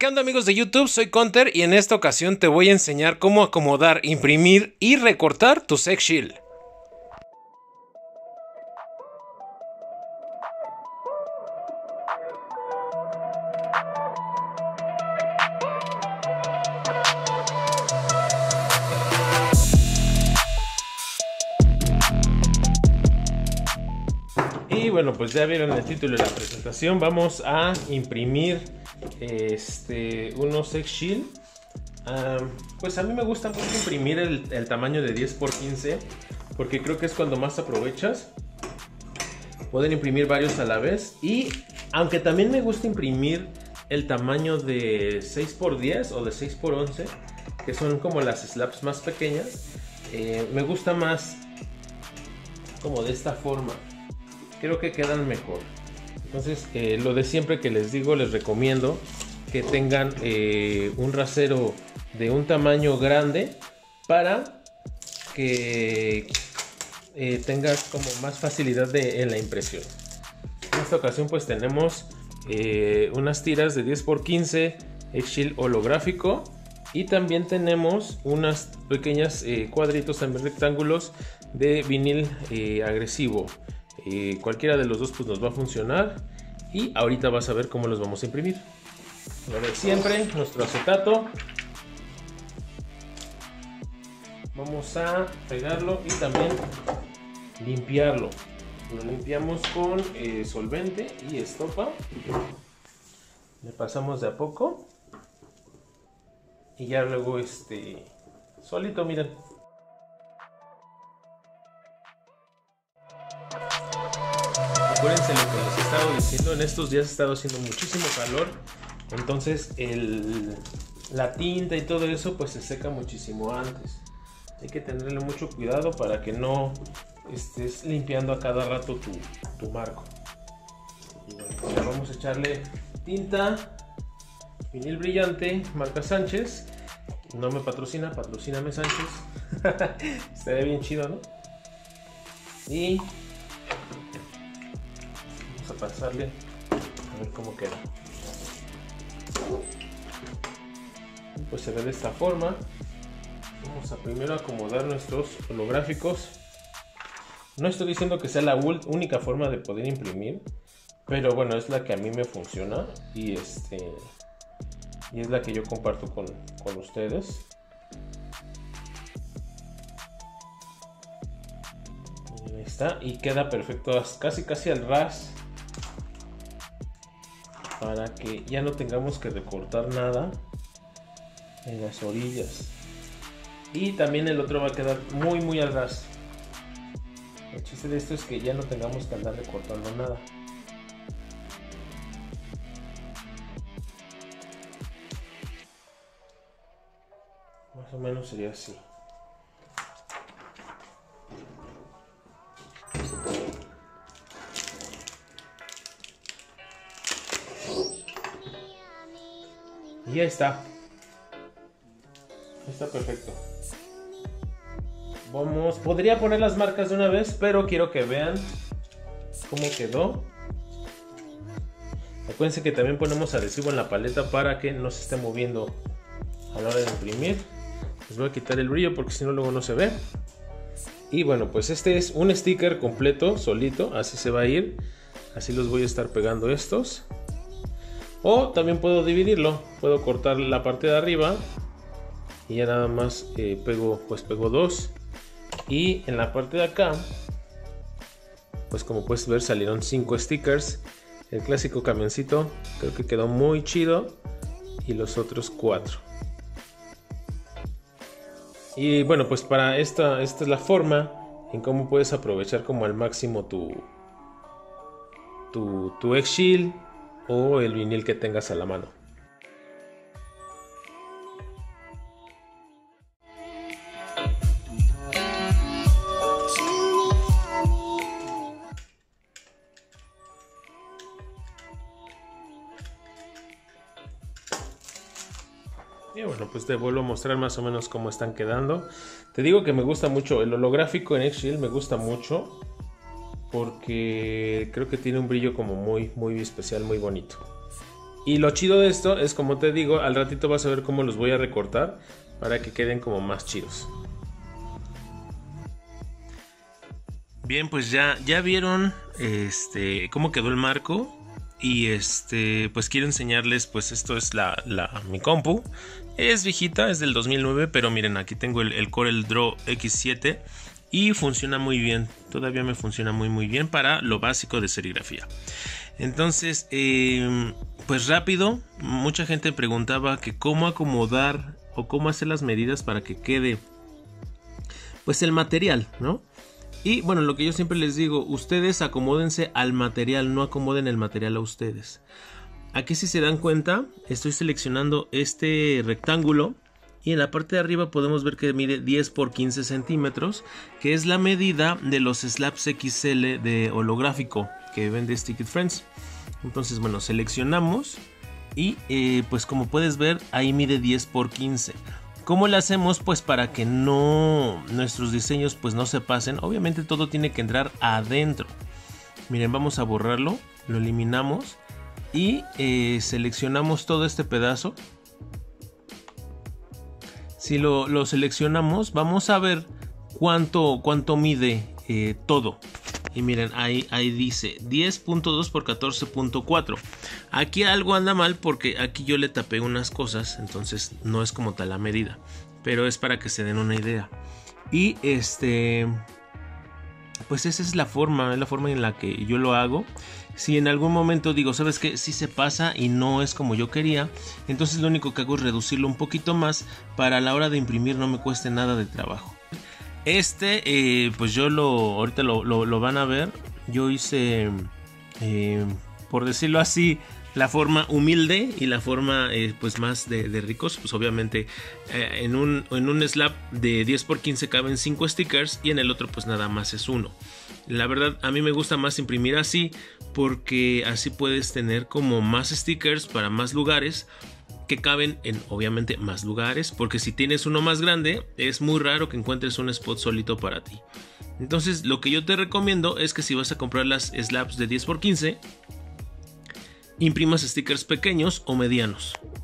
¿Qué onda amigos de YouTube? Soy Counter y en esta ocasión te voy a enseñar cómo acomodar, imprimir y recortar tu Sex Shield. Y bueno, pues ya vieron el título de la presentación. Vamos a imprimir unos Sex Shield. Pues a mí me gusta mucho imprimir el tamaño de 10×15 porque creo que es cuando más aprovechas. Pueden imprimir varios a la vez. Y aunque también me gusta imprimir el tamaño de 6×10 o de 6×11, que son como las slabs más pequeñas, me gusta más como de esta forma. Creo que quedan mejor. Entonces lo de siempre que les digo, les recomiendo que tengan un rasero de un tamaño grande para que tengas como más facilidad en la impresión. En esta ocasión pues tenemos unas tiras de 10×15 X-Shield holográfico y también tenemos unas pequeñas cuadritos, también rectángulos de vinil agresivo. Cualquiera de los dos pues nos va a funcionar y ahorita vas a ver cómo los vamos a imprimir. Lo de siempre, nuestro acetato. Vamos a pegarlo y también limpiarlo. Lo limpiamos con solvente y estopa. Le pasamos de a poco y ya luego solito, miren. Acuérdense lo que les he estado diciendo, en estos días ha estado haciendo muchísimo calor, entonces la tinta y todo eso pues se seca muchísimo antes. Hay que tenerle mucho cuidado para que no estés limpiando a cada rato tu marco. Y bueno, pues ya vamos a echarle tinta, vinil brillante, marca Sánchez. No me patrocina, patrocíname Sánchez. Estaría bien chido, ¿no? Y a pasarle a ver cómo queda. Pues se ve de esta forma. Vamos a primero acomodar nuestros holográficos. No estoy diciendo que sea la única forma de poder imprimir, pero bueno, es la que a mí me funciona y es la que yo comparto con ustedes. Ahí está, y queda perfecto, casi al ras, para que ya no tengamos que recortar nada en las orillas. Y también el otro va a quedar muy al ras. El chiste de esto es que ya no tengamos que andar recortando nada. Más o menos sería así. Y ya está. Está perfecto. Podría poner las marcas de una vez, pero quiero que vean cómo quedó. Acuérdense que también ponemos adhesivo en la paleta para que no se esté moviendo a la hora de imprimir. Les voy a quitar el brillo porque si no luego no se ve. Y bueno, pues este es un sticker completo, solito, así se va a ir. Así los voy a estar pegando estos. O también puedo dividirlo, puedo cortar la parte de arriba y ya nada más pego dos. Y en la parte de acá, pues como puedes ver salieron 5 stickers. El clásico camioncito creo que quedó muy chido y los otros 4. Y bueno, pues para esta es la forma en cómo puedes aprovechar como al máximo tu X-Shield o el vinil que tengas a la mano. Y bueno, pues te vuelvo a mostrar más o menos cómo están quedando. Te digo que me gusta mucho el holográfico en X-Shield, me gusta mucho porque creo que tiene un brillo como muy especial, muy bonito. Y lo chido de esto es, como te digo, al ratito vas a ver cómo los voy a recortar para que queden como más chidos. Bien, pues ya vieron cómo quedó el marco. Y pues quiero enseñarles, pues esto es mi compu. Es viejita, es del 2009, pero miren, aquí tengo el Corel Draw X7 y funciona muy bien. Todavía me funciona muy bien para lo básico de serigrafía. Entonces, pues rápido, mucha gente preguntaba que cómo acomodar o cómo hacer las medidas para que quede pues el material, ¿no? Y bueno, lo que yo siempre les digo, ustedes acomódense al material, no acomoden el material a ustedes. Aquí, si se dan cuenta, estoy seleccionando este rectángulo y en la parte de arriba podemos ver que mide 10 por 15 centímetros, que es la medida de los slabs XL de holográfico que vende Stick It Friends. Entonces, bueno, seleccionamos y pues como puedes ver, ahí mide 10 por 15. ¿Cómo lo hacemos? Pues para que nuestros diseños pues no se pasen. Obviamente todo tiene que entrar adentro. Miren, vamos a borrarlo, lo eliminamos y seleccionamos todo este pedazo. Si lo seleccionamos, vamos a ver cuánto mide todo. Y miren, ahí dice 10.2 por 14.4. Aquí algo anda mal porque aquí yo le tapé unas cosas, entonces no es como tal la medida, pero es para que se den una idea. Y pues esa es la forma en la que yo lo hago. Si en algún momento digo, ¿sabes qué? Si se pasa y no es como yo quería, entonces lo único que hago es reducirlo un poquito más para a la hora de imprimir no me cueste nada de trabajo. Pues yo ahorita lo van a ver. Yo hice, por decirlo así, la forma humilde y la forma pues más de ricos. Pues obviamente en un slab de 10 por 15 caben 5 stickers y en el otro pues nada más es uno. La verdad, a mí me gusta más imprimir así porque así puedes tener como más stickers para más lugares, que caben en obviamente más lugares, porque si tienes uno más grande es muy raro que encuentres un spot solito para ti. Entonces lo que yo te recomiendo es que si vas a comprar las slabs de 10 por 15 imprimas stickers pequeños o medianos.